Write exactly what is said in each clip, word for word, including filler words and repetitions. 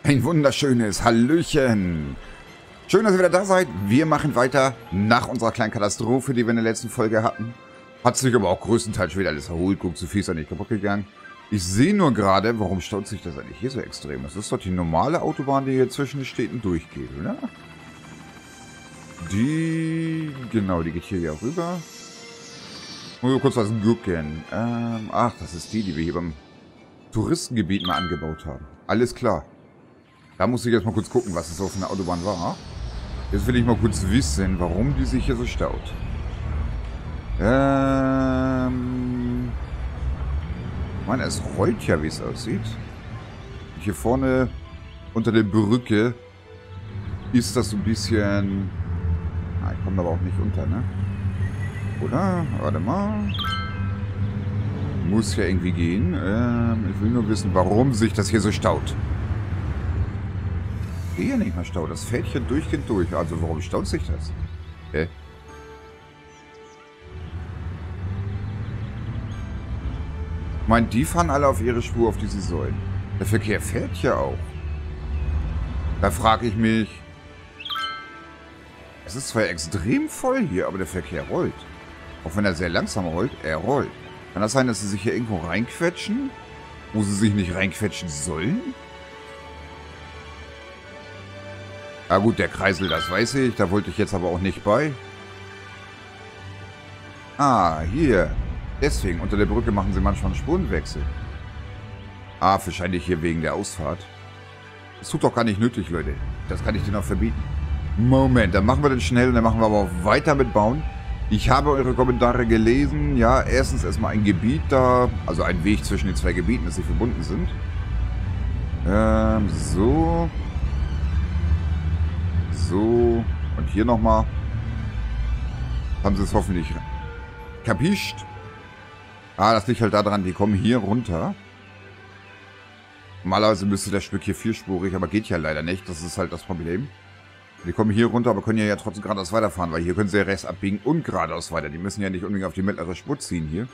Ein wunderschönes Hallöchen. Schön, dass ihr wieder da seid. Wir machen weiter nach unserer kleinen Katastrophe, die wir in der letzten Folge hatten. Hat sich aber auch größtenteils schon wieder alles erholt. Guckt, so viel ist ja nicht kaputt gegangen. Ich sehe nur gerade, warum staut sich das eigentlich hier so extrem? Das ist doch die normale Autobahn, die hier zwischen den Städten durchgeht, oder? Die, genau, die geht hier ja rüber. Muss ich kurz was gucken. Ähm, ach, das ist die, die wir hier beim Touristengebiet mal angebaut haben. Alles klar. Da muss ich jetzt mal kurz gucken, was es auf einer Autobahn war. Jetzt will ich mal kurz wissen, warum die sich hier so staut. Ähm... Ich meine, es rollt ja, wie es aussieht. Und hier vorne unter der Brücke ist das so ein bisschen... Na, ich komme aber auch nicht unter, ne? Oder? Warte mal. Muss ja irgendwie gehen. Ähm, ich will nur wissen, warum sich das hier so staut. Hier nicht mehr Stau. Das fällt hier durchgehend durch. Also warum staut sich das? Hä? Ich meine, die fahren alle auf ihre Spur, auf die sie sollen. Der Verkehr fährt ja auch. Da frage ich mich... Es ist zwar extrem voll hier, aber der Verkehr rollt. Auch wenn er sehr langsam rollt, er rollt. Kann das sein, dass sie sich hier irgendwo reinquetschen? Wo sie sich nicht reinquetschen sollen? Ah gut, der Kreisel, das weiß ich. Da wollte ich jetzt aber auch nicht bei. Ah, hier. Deswegen, unter der Brücke machen sie manchmal einen Spurenwechsel. Ah, wahrscheinlich hier wegen der Ausfahrt. Das tut doch gar nicht nötig, Leute. Das kann ich dir noch verbieten. Moment, dann machen wir das schnell und dann machen wir aber auch weiter mit Bauen. Ich habe eure Kommentare gelesen. Ja, erstens erstmal ein Gebiet da, also ein Weg zwischen den zwei Gebieten, dass sie verbunden sind. Ähm, so... So, und hier nochmal. Haben sie es hoffentlich kapischt. Ah, das liegt halt daran, die kommen hier runter. Normalerweise müsste das Stück hier vierspurig, aber geht ja leider nicht. Das ist halt das Problem. Die kommen hier runter, aber können ja, ja trotzdem geradeaus weiterfahren, weil hier können sie ja rechts abbiegen und geradeaus weiter. Die müssen ja nicht unbedingt auf die mittlere Spur ziehen hier.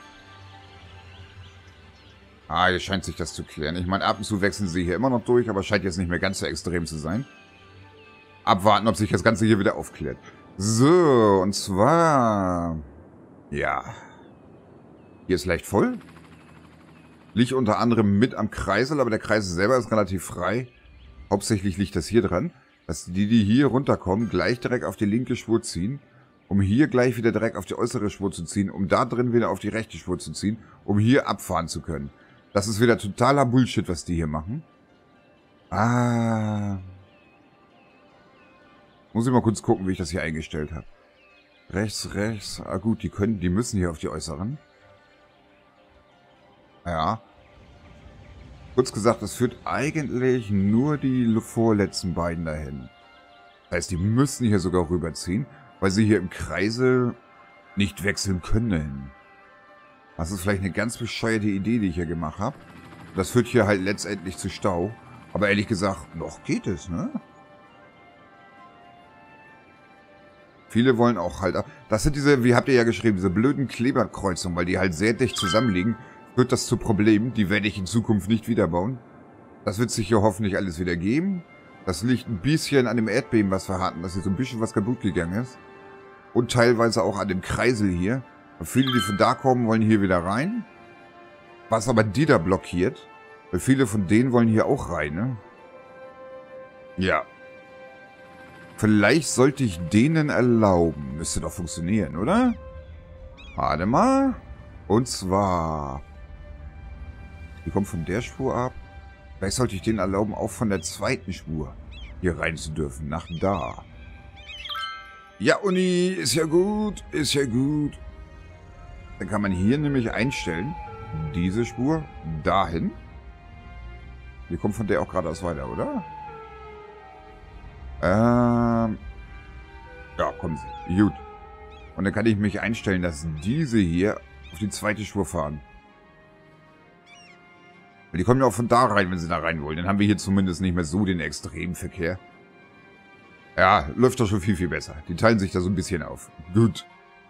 Ah, hier scheint sich das zu klären. Ich meine, ab und zu wechseln sie hier immer noch durch, aber scheint jetzt nicht mehr ganz so extrem zu sein. Abwarten, ob sich das Ganze hier wieder aufklärt. So, und zwar... Ja. Hier ist leicht voll. Liegt unter anderem mit am Kreisel, aber der Kreisel selber ist relativ frei. Hauptsächlich liegt das hier dran, dass die, die hier runterkommen, gleich direkt auf die linke Spur ziehen, um hier gleich wieder direkt auf die äußere Spur zu ziehen, um da drin wieder auf die rechte Spur zu ziehen, um hier abfahren zu können. Das ist wieder totaler Bullshit, was die hier machen. Ah... Muss ich mal kurz gucken, wie ich das hier eingestellt habe. Rechts, rechts. Ah gut, die können, die müssen hier auf die äußeren. Ja. Kurz gesagt, das führt eigentlich nur die vorletzten beiden dahin. Das heißt, die müssen hier sogar rüberziehen, weil sie hier im Kreise nicht wechseln können. Das ist vielleicht eine ganz bescheuerte Idee, die ich hier gemacht habe. Das führt hier halt letztendlich zu Stau. Aber ehrlich gesagt, noch geht es, ne? Viele wollen auch halt... Das sind diese, wie habt ihr ja geschrieben, diese blöden Kleberkreuzungen, weil die halt sehr dicht zusammenliegen. Wird das zu Problemen. Die werde ich in Zukunft nicht wieder bauen. Das wird sich hier hoffentlich alles wieder geben. Das liegt ein bisschen an dem Erdbeben, was wir hatten, dass hier so ein bisschen was kaputt gegangen ist. Und teilweise auch an dem Kreisel hier. Und viele, die von da kommen, wollen hier wieder rein. Was aber die da blockiert. Weil viele von denen wollen hier auch rein, ne? Ja. Vielleicht sollte ich denen erlauben. Müsste doch funktionieren, oder? Warte mal. Und zwar... Die kommt von der Spur ab. Vielleicht sollte ich denen erlauben, auch von der zweiten Spur hier rein zu dürfen. Nach da. Ja, Uni, ist ja gut. Ist ja gut. Dann kann man hier nämlich einstellen. Diese Spur dahin. Die kommt von der auch geradeaus weiter, oder? Ähm, ja, kommen sie. Gut. Und dann kann ich mich einstellen, dass diese hier auf die zweite Spur fahren. Weil die kommen ja auch von da rein, wenn sie da rein wollen. Dann haben wir hier zumindest nicht mehr so den extremen Verkehr. Ja, läuft doch schon viel, viel besser. Die teilen sich da so ein bisschen auf. Gut.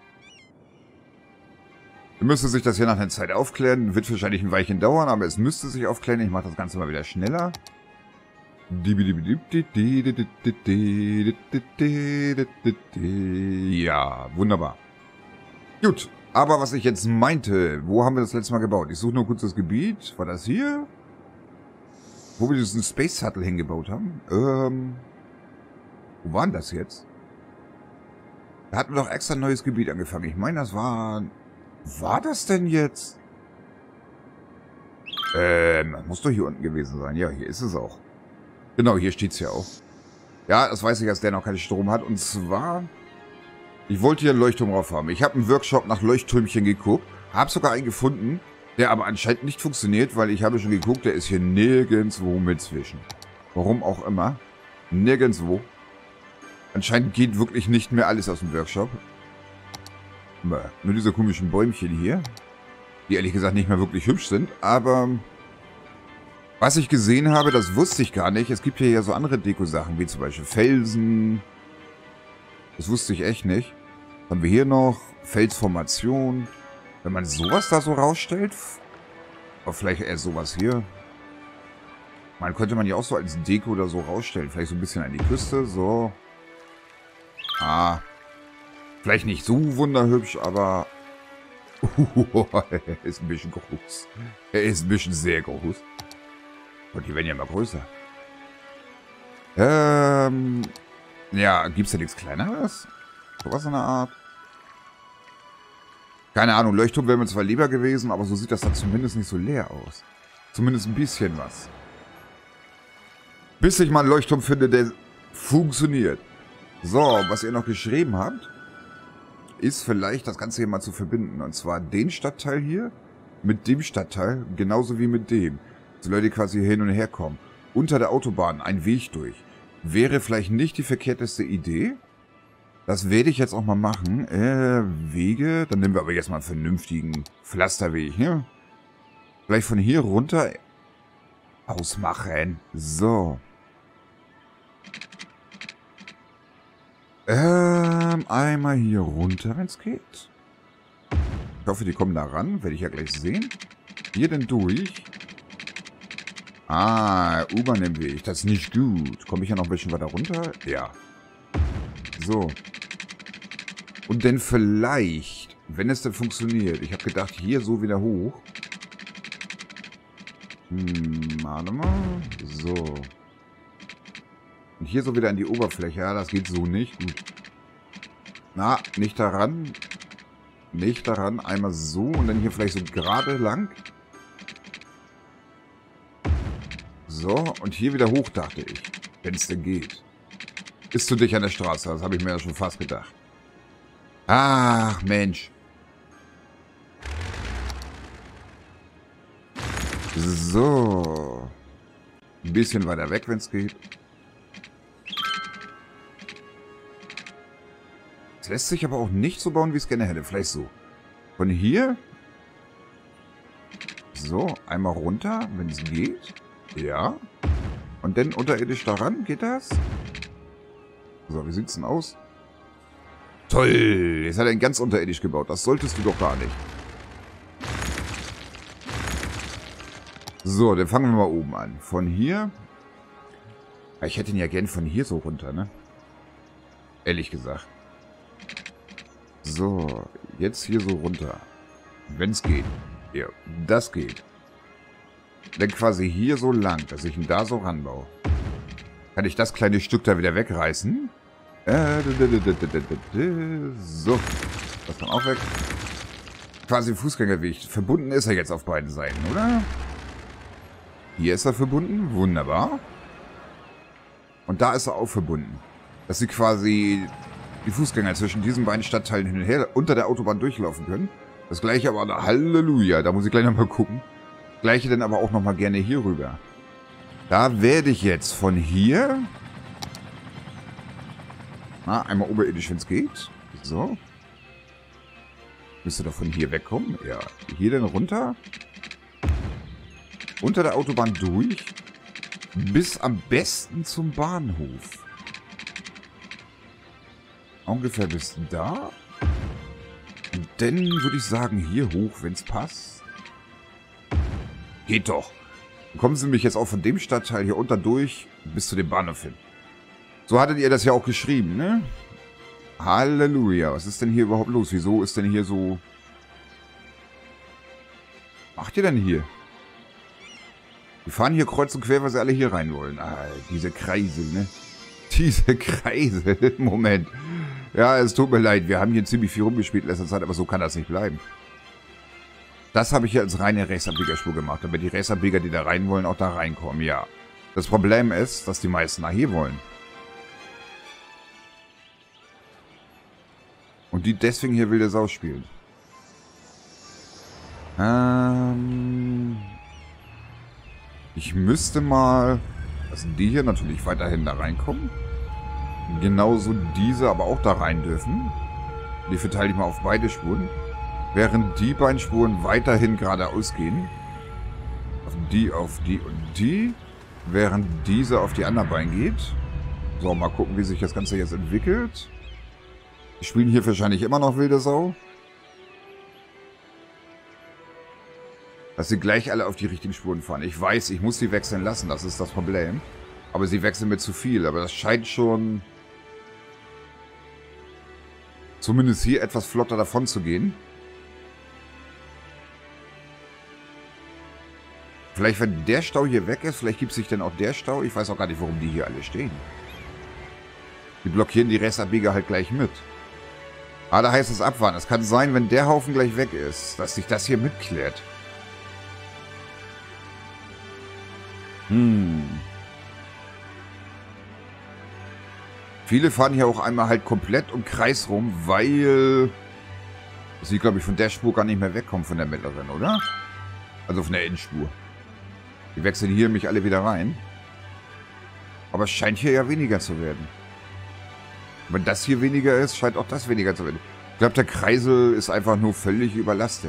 Dann müsste sich das hier nach einer Zeit aufklären. Wird wahrscheinlich ein Weilchen dauern, aber es müsste sich aufklären. Ich mache das Ganze mal wieder schneller. Ja, wunderbar. Gut, aber was ich jetzt meinte, wo haben wir das letzte Mal gebaut? Ich suche nur kurz das Gebiet. War das hier? Wo wir diesen Space Shuttle hingebaut haben? Ähm, wo war denn das jetzt? Da hatten wir doch extra ein neues Gebiet angefangen. Ich meine, das war... War das denn jetzt? Ähm, muss doch hier unten gewesen sein. Ja, hier ist es auch. Genau, hier steht es ja auch. Ja, das weiß ich, dass der noch keinen Strom hat. Und zwar... Ich wollte hier einen Leuchtturm drauf haben. Ich habe im Workshop nach Leuchttürmchen geguckt. Habe sogar einen gefunden, der aber anscheinend nicht funktioniert, weil ich habe schon geguckt, der ist hier nirgendwo mit zwischen. Warum auch immer. Nirgendwo. Anscheinend geht wirklich nicht mehr alles aus dem Workshop. Nur diese komischen Bäumchen hier, die ehrlich gesagt nicht mehr wirklich hübsch sind, aber was ich gesehen habe, das wusste ich gar nicht. Es gibt hier ja so andere Deko-Sachen, wie zum Beispiel Felsen. Das wusste ich echt nicht. Was haben wir hier noch? Felsformation. Wenn man sowas da so rausstellt, oder vielleicht eher sowas hier. Man könnte man ja auch so als Deko oder so rausstellen. Vielleicht so ein bisschen an die Küste, so. Ah. Vielleicht nicht so wunderhübsch, aber... er ist ein bisschen groß. Er ist ein bisschen sehr groß. Und die werden ja immer größer. Ähm... Ja, gibt's da nichts Kleineres? Sowas in der Art? Keine Ahnung, Leuchtturm wäre mir zwar lieber gewesen, aber so sieht das dann zumindest nicht so leer aus. Zumindest ein bisschen was. Bis ich mal einen Leuchtturm finde, der funktioniert. So, was ihr noch geschrieben habt, ist vielleicht das Ganze hier mal zu verbinden. Und zwar den Stadtteil hier mit dem Stadtteil, genauso wie mit dem. So Leute quasi hin und her kommen. Unter der Autobahn ein Weg durch. Wäre vielleicht nicht die verkehrteste Idee. Das werde ich jetzt auch mal machen. Äh, Wege. Dann nehmen wir aber jetzt mal einen vernünftigen Pflasterweg, ne? Vielleicht von hier runter ausmachen. So. Ähm, einmal hier runter, wenn es geht. Ich hoffe, die kommen da ran. Werde ich ja gleich sehen. Hier denn durch. Ah, U-Bahn im Weg. Das ist nicht gut. Komme ich ja noch ein bisschen weiter runter? Ja. So. Und dann vielleicht, wenn es denn funktioniert. Ich habe gedacht, hier so wieder hoch. Hm, warte mal. So. Und hier so wieder an die Oberfläche. Ja, das geht so nicht. Gut. Na, nicht daran. Nicht daran. Einmal so und dann hier vielleicht so gerade lang. So, und hier wieder hoch, dachte ich. Wenn es denn geht. Ist zu dicht an der Straße, das habe ich mir ja schon fast gedacht. Ach, Mensch. So. Ein bisschen weiter weg, wenn es geht. Es lässt sich aber auch nicht so bauen, wie ich es gerne hätte. Vielleicht so. Von hier. So, einmal runter, wenn es geht. Ja. Und dann unterirdisch daran, geht das? So, wie sieht's denn aus? Toll! Jetzt hat er ihn ganz unterirdisch gebaut. Das solltest du doch gar nicht. So, dann fangen wir mal oben an. Von hier. Ich hätte ihn ja gern von hier so runter, ne? Ehrlich gesagt. So, jetzt hier so runter. Wenn es geht. Ja, das geht. Dann quasi hier so lang, dass ich ihn da so ranbaue. Kann ich das kleine Stück da wieder wegreißen? Äh, so. Das kann auch weg. Quasi Fußgängerweg. Verbunden ist er jetzt auf beiden Seiten, oder? Hier ist er verbunden. Wunderbar. Und da ist er auch verbunden. Dass sie quasi die Fußgänger zwischen diesen beiden Stadtteilen hin und her unter der Autobahn durchlaufen können. Das gleiche aber, Halleluja, da muss ich gleich nochmal gucken. Gleiche dann aber auch nochmal gerne hier rüber. Da werde ich jetzt von hier... Na, einmal oberirdisch, wenn es geht. So. Müsste doch von hier wegkommen. Ja. Hier dann runter. Unter der Autobahn durch. Bis am besten zum Bahnhof. Ungefähr bis da. Und dann würde ich sagen, hier hoch, wenn es passt. Geht doch. Dann kommen sie nämlich jetzt auch von dem Stadtteil hier unter durch bis zu dem Bahnhof hin. So hattet ihr das ja auch geschrieben, ne? Halleluja. Was ist denn hier überhaupt los? Wieso ist denn hier so... Was macht ihr denn hier? Die fahren hier kreuz und quer, weil sie alle hier rein wollen. Ah, diese Kreisel, ne? Diese Kreisel. Moment. Ja, es tut mir leid. Wir haben hier ziemlich viel rumgespielt in letzter Zeit, aber so kann das nicht bleiben. Das habe ich hier als reine Racerbieger-Spur gemacht, damit die Racerbieger, die da rein wollen, auch da reinkommen, ja. Das Problem ist, dass die meisten nach hier wollen. Und die deswegen hier wilde Sau spielen. Ähm... Ich müsste mal, dass die hier natürlich weiterhin da reinkommen. Genauso diese aber auch da rein dürfen. Die verteile ich mal auf beide Spuren. Während die beiden Spuren weiterhin geradeaus gehen. Auf die, auf die und die. Während diese auf die anderen beiden geht. So, mal gucken, wie sich das Ganze jetzt entwickelt. Die spielen hier wahrscheinlich immer noch wilde Sau. Dass sie gleich alle auf die richtigen Spuren fahren. Ich weiß, ich muss sie wechseln lassen, das ist das Problem. Aber sie wechseln mir zu viel. Aber das scheint schon... zumindest hier etwas flotter davon zu gehen. Vielleicht, wenn der Stau hier weg ist, vielleicht gibt sich dann auch der Stau. Ich weiß auch gar nicht, warum die hier alle stehen. Die blockieren die Racerbieger halt gleich mit. Ah, da heißt es abwarten. Es kann sein, wenn der Haufen gleich weg ist, dass sich das hier mitklärt. Hm. Viele fahren hier auch einmal halt komplett um Kreis rum, weil sie, glaube ich, von der Spur gar nicht mehr wegkommen, von der mittleren, oder? Also von der Endspur. Die wechseln hier nämlich alle wieder rein. Aber es scheint hier ja weniger zu werden. Wenn das hier weniger ist, scheint auch das weniger zu werden. Ich glaube, der Kreisel ist einfach nur völlig überlastet.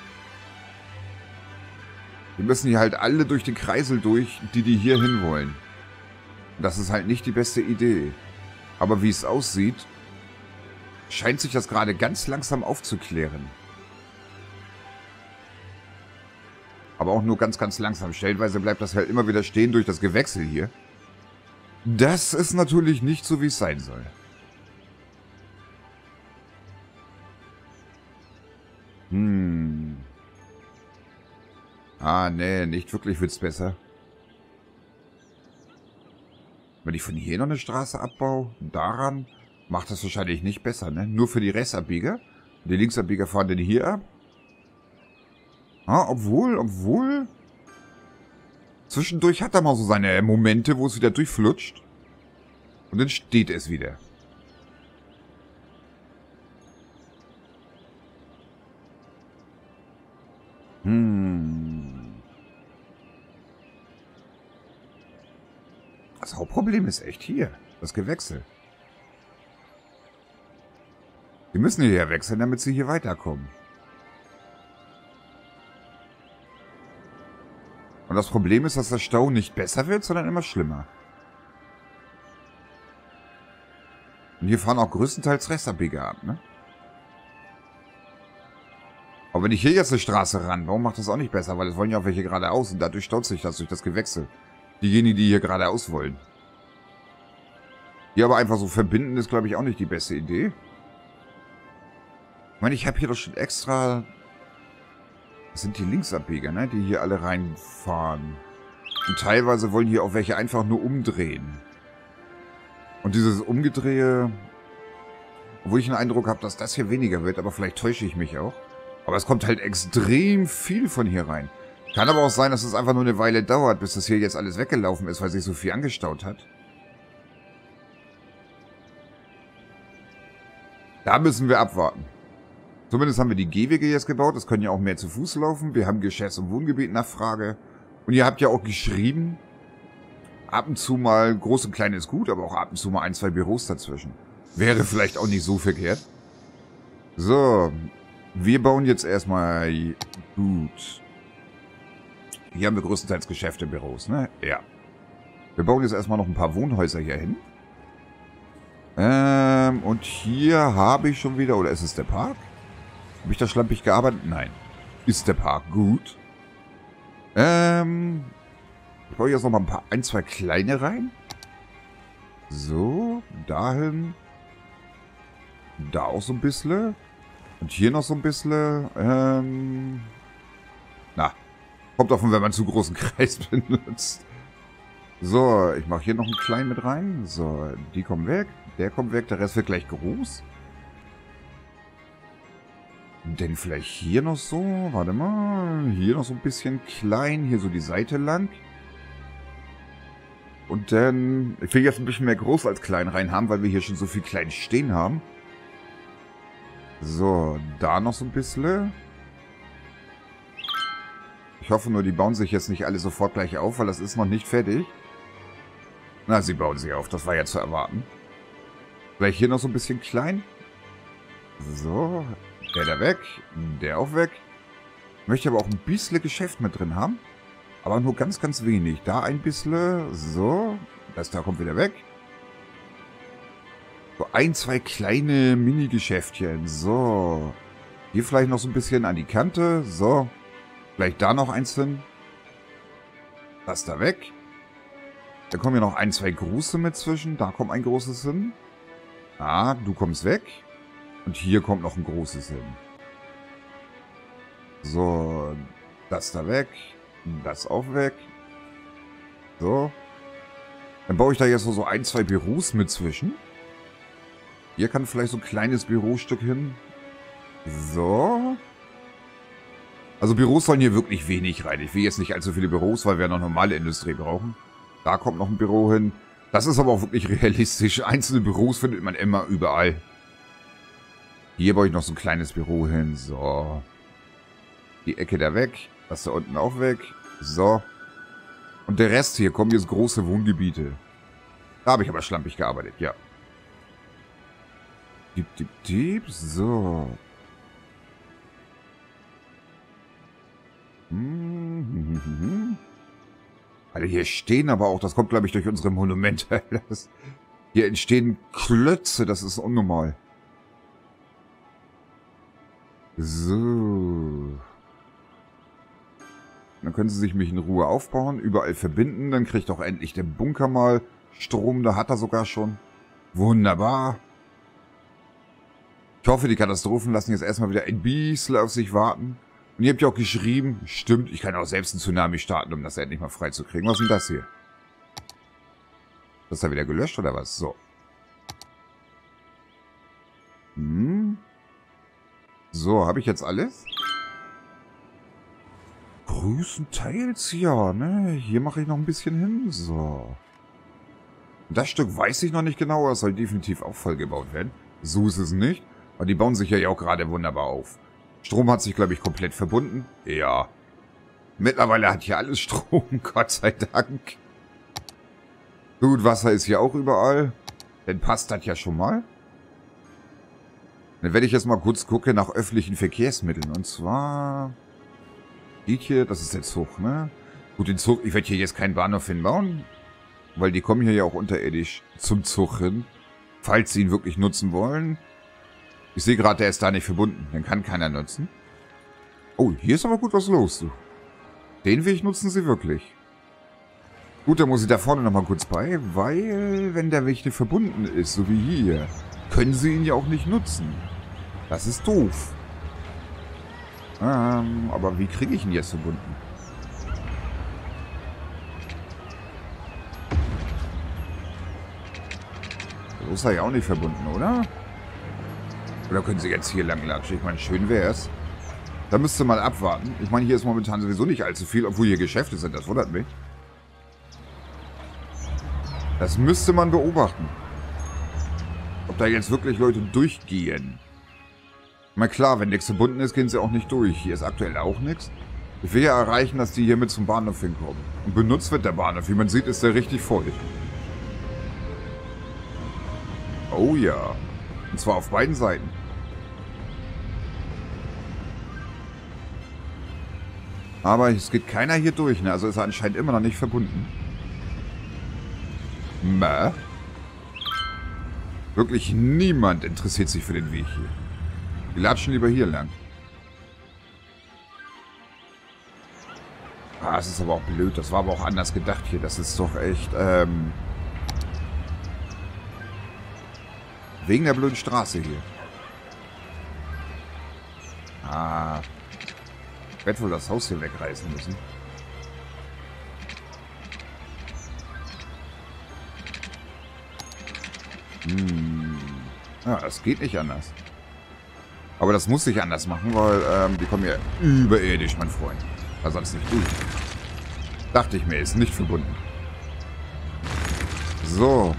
Wir müssen hier halt alle durch den Kreisel durch, die die hier hin wollen. Das ist halt nicht die beste Idee. Aber wie es aussieht, scheint sich das gerade ganz langsam aufzuklären. Aber auch nur ganz, ganz langsam. Stellenweise bleibt das halt immer wieder stehen durch das Gewechsel hier. Das ist natürlich nicht so, wie es sein soll. Hm... Ah, nee, nicht wirklich wird's besser. Wenn ich von hier noch eine Straße abbaue, daran macht das wahrscheinlich nicht besser, ne? Nur für die Rechtsabbieger. Die Linksabbieger fahren denn hier ab. Ah, obwohl, obwohl... Zwischendurch hat er mal so seine Momente, wo es wieder durchflutscht. Und dann steht es wieder. Hm... Das Hauptproblem ist echt hier. Das Gewechsel. Die müssen hierher wechseln, damit sie hier weiterkommen. Und das Problem ist, dass der Stau nicht besser wird, sondern immer schlimmer. Und hier fahren auch größtenteils Rechtsabbieger ab, ne? Aber wenn ich hier jetzt eine Straße ran, warum macht das auch nicht besser? Weil es wollen ja auch welche geradeaus und dadurch staut sich das durch das Gewechsel. Diejenigen, die hier geradeaus wollen. Hier aber einfach so verbinden, ist, glaube ich, auch nicht die beste Idee. Ich meine, ich habe hier doch schon extra... Das sind die Linksabbieger, ne? Die hier alle reinfahren. Und teilweise wollen hier auch welche einfach nur umdrehen. Und dieses Umgedrehe... Obwohl ich den Eindruck habe, dass das hier weniger wird, aber vielleicht täusche ich mich auch. Aber es kommt halt extrem viel von hier rein. Kann aber auch sein, dass es einfach nur eine Weile dauert, bis das hier jetzt alles weggelaufen ist, weil sich so viel angestaut hat. Da müssen wir abwarten. Zumindest haben wir die Gehwege jetzt gebaut. Es können ja auch mehr zu Fuß laufen. Wir haben Geschäfts- und Wohngebiet-Nachfrage. Und ihr habt ja auch geschrieben, ab und zu mal, groß und klein ist gut, aber auch ab und zu mal ein, zwei Büros dazwischen. Wäre vielleicht auch nicht so verkehrt. So, wir bauen jetzt erstmal gut. Hier haben wir größtenteils Geschäfte, Büros, ne? Ja. Wir bauen jetzt erstmal noch ein paar Wohnhäuser hier hin. Ähm, und hier habe ich schon wieder, oder ist es der Park? Habe ich da schlampig gearbeitet? Nein. Ist der Park gut? Ähm, Ich baue jetzt noch mal ein paar, ein, zwei kleine rein. So, dahin. Da auch so ein bisschen. Und hier noch so ein bisschen. Ähm, na, kommt davon, wenn man zu großen Kreis benutzt. So, ich mache hier noch einen kleinen mit rein. So, die kommen weg. Der kommt weg. Der Rest wird gleich groß. Denn vielleicht hier noch so. Warte mal. Hier noch so ein bisschen klein. Hier so die Seite lang. Und dann... Ich will jetzt ein bisschen mehr groß als klein rein haben, weil wir hier schon so viel klein stehen haben. So, da noch so ein bisschen. Ich hoffe nur, die bauen sich jetzt nicht alle sofort gleich auf, weil das ist noch nicht fertig. Na, sie bauen sich auf. Das war ja zu erwarten. Vielleicht hier noch so ein bisschen klein. So, der da weg. Der auch weg. Möchte aber auch ein bisschen Geschäft mit drin haben. Aber nur ganz, ganz wenig. Da ein bisschen. So. Das da kommt wieder weg. So ein, zwei kleine Mini-Geschäftchen. So. Hier vielleicht noch so ein bisschen an die Kante. So. Vielleicht da noch eins hin. Das da weg. Da kommen ja noch ein, zwei große mit zwischen. Da kommt ein großes hin. Ah, du kommst weg. Und hier kommt noch ein großes hin. So. Das da weg. Das auch weg. So. Dann baue ich da jetzt so ein, zwei Büros mit zwischen. Hier kann vielleicht so ein kleines Bürostück hin. So. Also Büros sollen hier wirklich wenig rein. Ich will jetzt nicht allzu viele Büros, weil wir noch normale Industrie brauchen. Da kommt noch ein Büro hin. Das ist aber auch wirklich realistisch. Einzelne Büros findet man immer überall. Hier baue ich noch so ein kleines Büro hin. So. Die Ecke da weg. Das da unten auch weg. So. Und der Rest hier kommen jetzt große Wohngebiete. Da habe ich aber schlampig gearbeitet, ja. Diep, diep, diep. So. Hm. Alter, hier stehen aber auch, das kommt glaube ich durch unsere Monumente. Das, hier entstehen Klötze, das ist unnormal. So. Dann können sie sich mich in Ruhe aufbauen, überall verbinden, dann kriegt auch endlich der Bunker mal Strom, da hat er sogar schon. Wunderbar. Ich hoffe, die Katastrophen lassen jetzt erstmal wieder ein bisschen auf sich warten. Und ihr habt ja auch geschrieben, stimmt, ich kann auch selbst einen Tsunami starten, um das endlich mal freizukriegen. Was ist denn das hier? Das ist da wieder gelöscht oder was? So. Hm. So, habe ich jetzt alles? Größtenteils ja, ne? Hier mache ich noch ein bisschen hin. So. Das Stück weiß ich noch nicht genau, aber es soll definitiv auch vollgebaut werden. So ist es nicht. Aber die bauen sich ja auch gerade wunderbar auf. Strom hat sich, glaube ich, komplett verbunden. Ja. Mittlerweile hat hier alles Strom, Gott sei Dank. Gut, Wasser ist hier auch überall. Dann passt das ja schon mal. Dann werde ich jetzt mal kurz gucken nach öffentlichen Verkehrsmitteln. Und zwar... Die hier, das ist der Zug, ne? Gut, den Zug, ich werde hier jetzt keinen Bahnhof hinbauen. Weil die kommen hier ja auch unterirdisch zum Zug hin. Falls sie ihn wirklich nutzen wollen. Ich sehe gerade, der ist da nicht verbunden. Den kann keiner nutzen. Oh, hier ist aber gut was los, du. Den Weg nutzen sie wirklich. Gut, dann muss ich da vorne nochmal kurz bei, weil, wenn der Weg nicht verbunden ist, so wie hier, können sie ihn ja auch nicht nutzen. Das ist doof. Ähm, aber wie kriege ich ihn jetzt verbunden? So ist er ja auch nicht verbunden, oder? Oder können sie jetzt hier lang latschen? Ich meine, schön wär's. Da müsst ihr mal abwarten. Ich meine, hier ist momentan sowieso nicht allzu viel, obwohl hier Geschäfte sind. Das wundert mich. Das müsste man beobachten. Ob da jetzt wirklich Leute durchgehen. Na klar, wenn nichts verbunden ist, gehen sie auch nicht durch. Hier ist aktuell auch nichts. Ich will ja erreichen, dass die hier mit zum Bahnhof hinkommen. Und benutzt wird der Bahnhof. Wie man sieht, ist der richtig voll. Oh ja. Und zwar auf beiden Seiten. Aber es geht keiner hier durch, ne? Also ist er anscheinend immer noch nicht verbunden. Mäh. Wirklich niemand interessiert sich für den Weg hier. Die latschen lieber hier lang. Ah, es ist aber auch blöd. Das war aber auch anders gedacht hier. Das ist doch echt, ähm... wegen der blöden Straße hier. Ah. Ich werde wohl das Haus hier wegreißen müssen. Hm. Ja, das geht nicht anders. Aber das muss ich anders machen, weil ähm, die kommen ja überirdisch, mein Freund. Da sonst nicht durch. Dachte ich mir, ist nicht verbunden. So.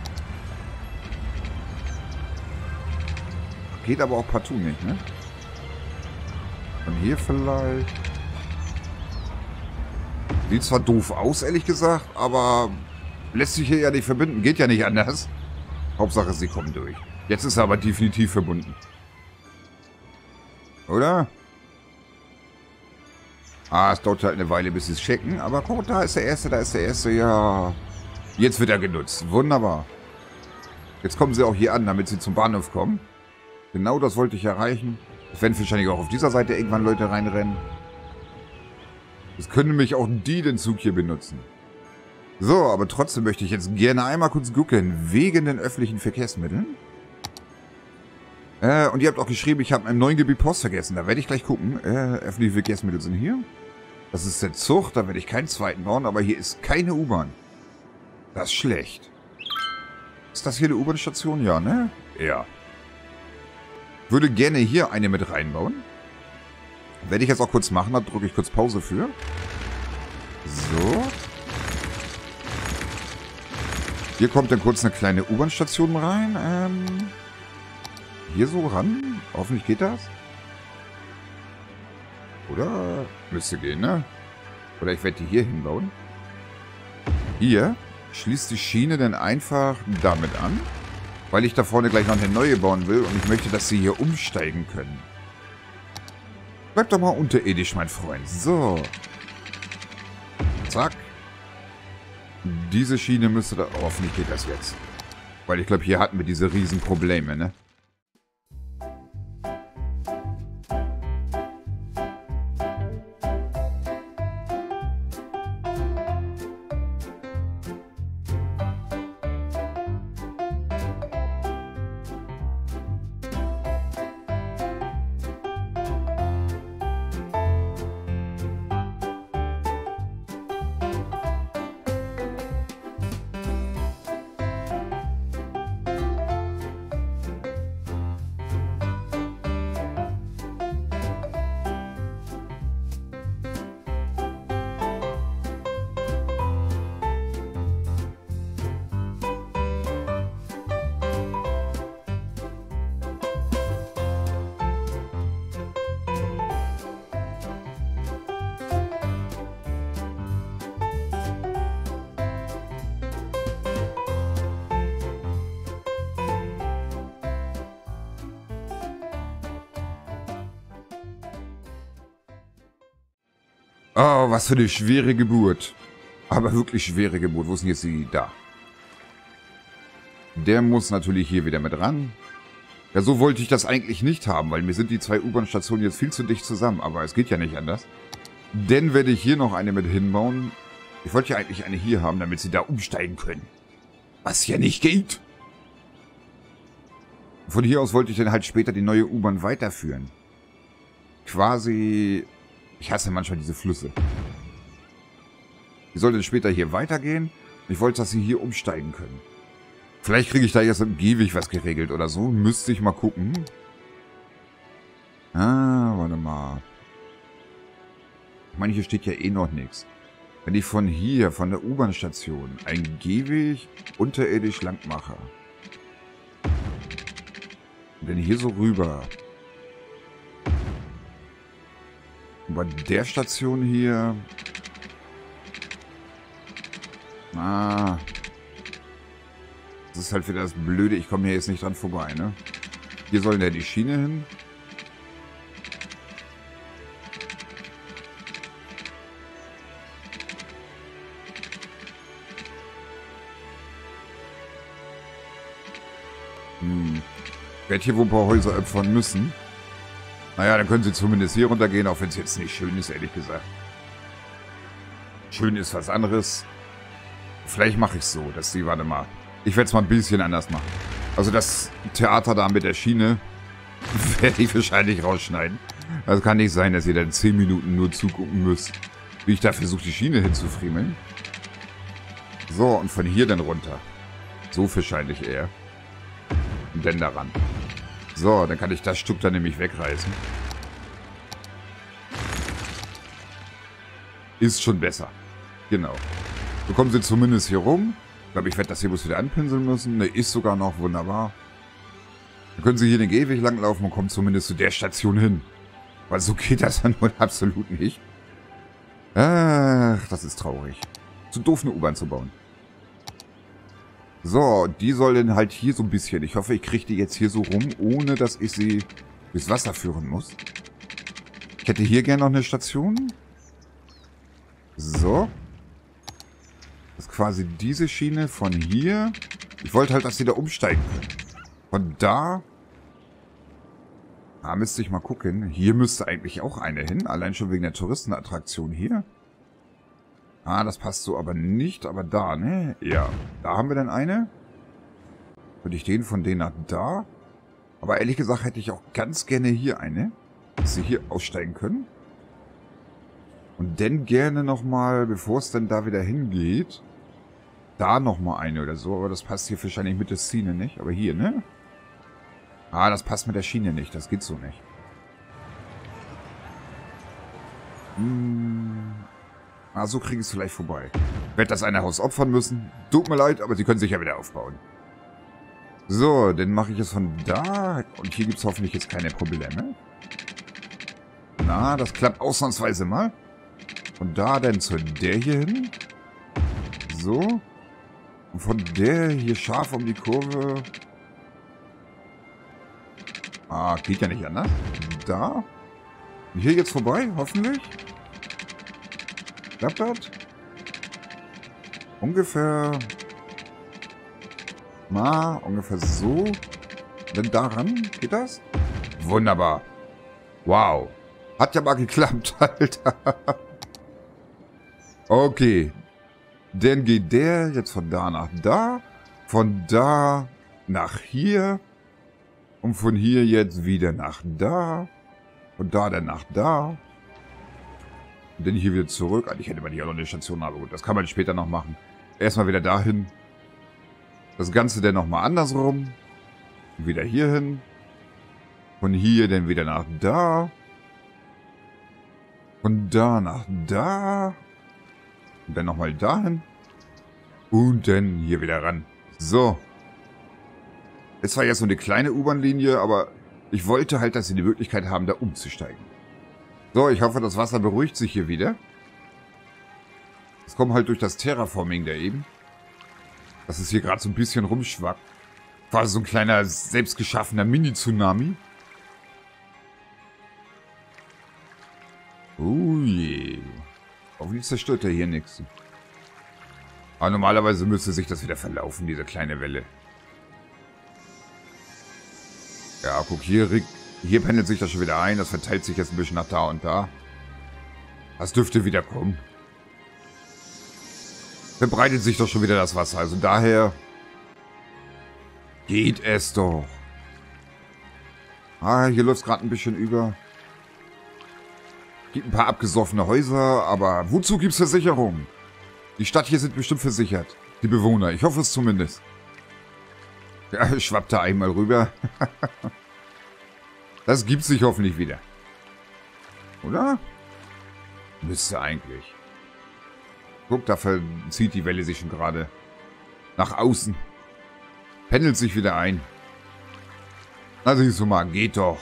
Geht aber auch partout nicht, ne? Von hier vielleicht. Sieht zwar doof aus, ehrlich gesagt, aber lässt sich hier ja nicht verbinden. Geht ja nicht anders. Hauptsache, sie kommen durch. Jetzt ist er aber definitiv verbunden. Oder? Ah, es dauert halt eine Weile, bis sie es checken. Aber guck, da ist der Erste, da ist der Erste. Ja. Jetzt wird er genutzt. Wunderbar. Jetzt kommen sie auch hier an, damit sie zum Bahnhof kommen. Genau das wollte ich erreichen. Es werden wahrscheinlich auch auf dieser Seite irgendwann Leute reinrennen. Es können nämlich auch die den Zug hier benutzen. So, aber trotzdem möchte ich jetzt gerne einmal kurz gucken, wegen den öffentlichen Verkehrsmitteln. Äh, und ihr habt auch geschrieben, ich habe im neuen Gebiet Post vergessen. Da werde ich gleich gucken. Äh, öffentliche Verkehrsmittel sind hier. Das ist der Zug, da werde ich keinen zweiten bauen, aber hier ist keine U-Bahn. Das ist schlecht. Ist das hier eine U-Bahn-Station? Ja, ne? Ja. Würde gerne hier eine mit reinbauen. Werde ich jetzt auch kurz machen, da drücke ich kurz Pause für. So. Hier kommt dann kurz eine kleine U-Bahn-Station rein. Ähm, hier so ran. Hoffentlich geht das. Oder? Müsste gehen, ne? Oder ich werde die hier hinbauen. Hier schließt die Schiene dann einfach damit an. Weil ich da vorne gleich noch eine neue bauen will und ich möchte, dass sie hier umsteigen können. Bleib doch mal unterirdisch, mein Freund. So. Zack. Diese Schiene müsste da... Oh, hoffentlich geht das jetzt. Weil ich glaube, hier hatten wir diese riesen Probleme, ne? Oh, was für eine schwere Geburt. Aber wirklich schwere Geburt. Wo ist denn jetzt die? Da. Der muss natürlich hier wieder mit ran. Ja, so wollte ich das eigentlich nicht haben, weil mir sind die zwei U-Bahn-Stationen jetzt viel zu dicht zusammen. Aber es geht ja nicht anders. Denn werde ich hier noch eine mit hinbauen. Ich wollte ja eigentlich eine hier haben, damit sie da umsteigen können. Was ja nicht geht. Von hier aus wollte ich dann halt später die neue U-Bahn weiterführen. Quasi... Ich hasse manchmal diese Flüsse. Die sollte später hier weitergehen. Ich wollte, dass sie hier umsteigen können. Vielleicht kriege ich da jetzt im Gehweg was geregelt oder so. Müsste ich mal gucken. Ah, warte mal. Ich meine, hier steht ja eh noch nichts. Wenn ich von hier, von der U-Bahn-Station, einen Gehweg unterirdisch lang mache. Und dann hier so rüber... Bei der Station hier... Ah. Das ist halt wieder das Blöde. Ich komme hier jetzt nicht dran vorbei, ne? Hier sollen ja die Schiene hin. Hm. Ich werde hier wohl ein paar Häuser opfern müssen. Naja, dann können sie zumindest hier runtergehen, auch wenn es jetzt nicht schön ist, ehrlich gesagt. Schön ist was anderes. Vielleicht mache ich es so, dass die, warte mal. Ich werde es mal ein bisschen anders machen. Also das Theater da mit der Schiene werde ich wahrscheinlich rausschneiden. Das kann nicht sein, dass ihr dann zehn Minuten nur zugucken müsst, wie ich da versuche, die Schiene hinzufriemeln. So, und von hier dann runter. So wahrscheinlich eher. Und dann daran. So, dann kann ich das Stück dann nämlich wegreißen. Ist schon besser. Genau. So kommen sie zumindest hier rum. Ich glaube, ich werde das hier bloß wieder anpinseln müssen. Ne, ist sogar noch wunderbar. Dann können sie hier den Gehweg langlaufen und kommen zumindest zu der Station hin. Weil so geht das dann wohl absolut nicht. Ach, das ist traurig. Zu doof, eine U-Bahn zu bauen. So, die soll dann halt hier so ein bisschen. Ich hoffe, ich kriege die jetzt hier so rum, ohne dass ich sie durchs Wasser führen muss. Ich hätte hier gerne noch eine Station. So. Das ist quasi diese Schiene von hier. Ich wollte halt, dass sie da umsteigen können. Von da. Da müsste ich mal gucken. Hier müsste eigentlich auch eine hin. Allein schon wegen der Touristenattraktion hier. Ah, das passt so aber nicht. Aber da, ne? Ja. Da haben wir dann eine. Würde ich den von denen nach da. Aber ehrlich gesagt hätte ich auch ganz gerne hier eine. Dass sie hier aussteigen können. Und dann gerne nochmal, bevor es dann da wieder hingeht, da nochmal eine oder so. Aber das passt hier wahrscheinlich mit der Szene nicht. Aber hier, ne? Ah, das passt mit der Schiene nicht. Das geht so nicht. Hm. Ah, so kriege ich es vielleicht vorbei. Ich werde das eine Haus opfern müssen. Tut mir leid, aber sie können sich ja wieder aufbauen. So, dann mache ich es von da. Und hier gibt es hoffentlich jetzt keine Probleme. Na, das klappt ausnahmsweise mal. Von da dann zu der hier hin. So. Und von der hier scharf um die Kurve. Ah, geht ja nicht anders. Da. Und hier jetzt vorbei, hoffentlich. Klappt das? Ungefähr. Na, ungefähr so. Dann daran. Geht das? Wunderbar. Wow. Hat ja mal geklappt, Alter. Okay. Dann geht der jetzt von da nach da. Von da nach hier. Und von hier jetzt wieder nach da. Und da dann nach da. Und dann hier wieder zurück. Eigentlich hätte man hier auch noch eine Station, aber gut, das kann man später noch machen. Erstmal wieder dahin. Das Ganze dann nochmal andersrum. Wieder hier hin. Von hier dann wieder nach da. Von da nach da. Und dann nochmal dahin. Und dann hier wieder ran. So. Es war jetzt so eine kleine U-Bahn-Linie, aber ich wollte halt, dass sie die Möglichkeit haben, da umzusteigen. So, ich hoffe, das Wasser beruhigt sich hier wieder. Es kommt halt durch das Terraforming da eben. Dass es hier gerade so ein bisschen rumschwappt. War so ein kleiner, selbstgeschaffener Mini-Tsunami. Oh je. Hoffentlich zerstört er hier nichts. Aber normalerweise müsste sich das wieder verlaufen, diese kleine Welle. Ja, guck, hier, hier pendelt sich das schon wieder ein. Das verteilt sich jetzt ein bisschen nach da und da. Das dürfte wieder kommen. Verbreitet sich doch schon wieder das Wasser. Also daher geht es doch. Ah, hier läuft es gerade ein bisschen über. Gibt ein paar abgesoffene Häuser, aber wozu gibt es Versicherungen? Die Stadt hier sind bestimmt versichert. Die Bewohner, ich hoffe es zumindest. Ja, schwappt da einmal rüber. Das gibt sich hoffentlich wieder. Oder? Müsste eigentlich. Guck, da zieht die Welle sich schon gerade nach außen. Pendelt sich wieder ein. Na siehst du mal, geht doch.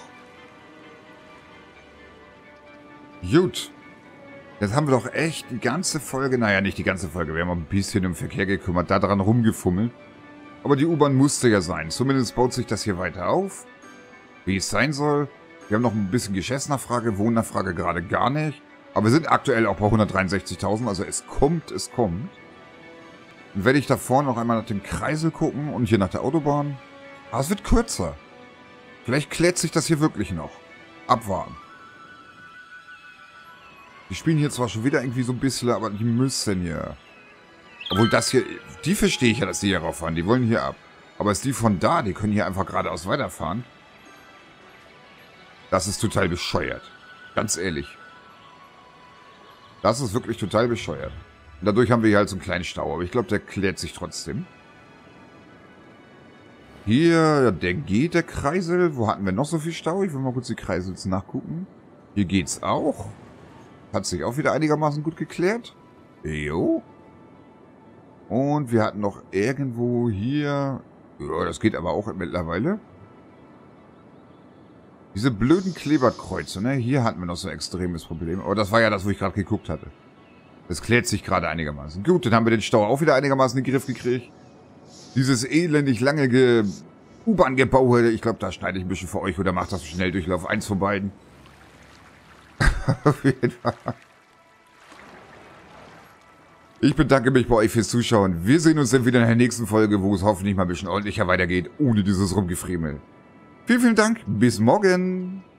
Gut. Jetzt haben wir doch echt die ganze Folge, naja, nicht die ganze Folge, wir haben ein bisschen im Verkehr gekümmert, da dran rumgefummelt. Aber die U-Bahn musste ja sein. Zumindest baut sich das hier weiter auf, wie es sein soll. Wir haben noch ein bisschen Geschäftsnachfrage, Wohnnachfrage gerade gar nicht. Aber wir sind aktuell auch bei hundertdreiundsechzigtausend, also es kommt, es kommt. Dann werde ich da vorne noch einmal nach dem Kreisel gucken und hier nach der Autobahn. Aber es wird kürzer. Vielleicht klärt sich das hier wirklich noch. Abwarten. Die spielen hier zwar schon wieder irgendwie so ein bisschen, aber die müssen ja. Obwohl das hier, die verstehe ich ja, dass die hier rauffahren. Die wollen hier ab. Aber ist die von da, die können hier einfach geradeaus weiterfahren. Das ist total bescheuert. Ganz ehrlich. Das ist wirklich total bescheuert. Und dadurch haben wir hier halt so einen kleinen Stau. Aber ich glaube, der klärt sich trotzdem. Hier, der geht, der Kreisel. Wo hatten wir noch so viel Stau? Ich will mal kurz die Kreisel nachgucken. Hier geht's auch. Hat sich auch wieder einigermaßen gut geklärt. Jo. Und wir hatten noch irgendwo hier... Ja, das geht aber auch mittlerweile. Diese blöden Kleberkreuze, ne? Hier hatten wir noch so ein extremes Problem. Aber das war ja das, wo ich gerade geguckt hatte. Das klärt sich gerade einigermaßen. Gut, dann haben wir den Stau auch wieder einigermaßen in den Griff gekriegt. Dieses elendig lange Ge U Bahn-Gebaue, ich glaube, da schneide ich ein bisschen für euch oder macht das schnell Durchlauf. Eins von beiden. Auf jeden Fall. Ich bedanke mich bei euch fürs Zuschauen. Wir sehen uns dann wieder in der nächsten Folge, wo es hoffentlich mal ein bisschen ordentlicher weitergeht, ohne dieses Rumgefriemel. Vielen, vielen Dank. Bis morgen.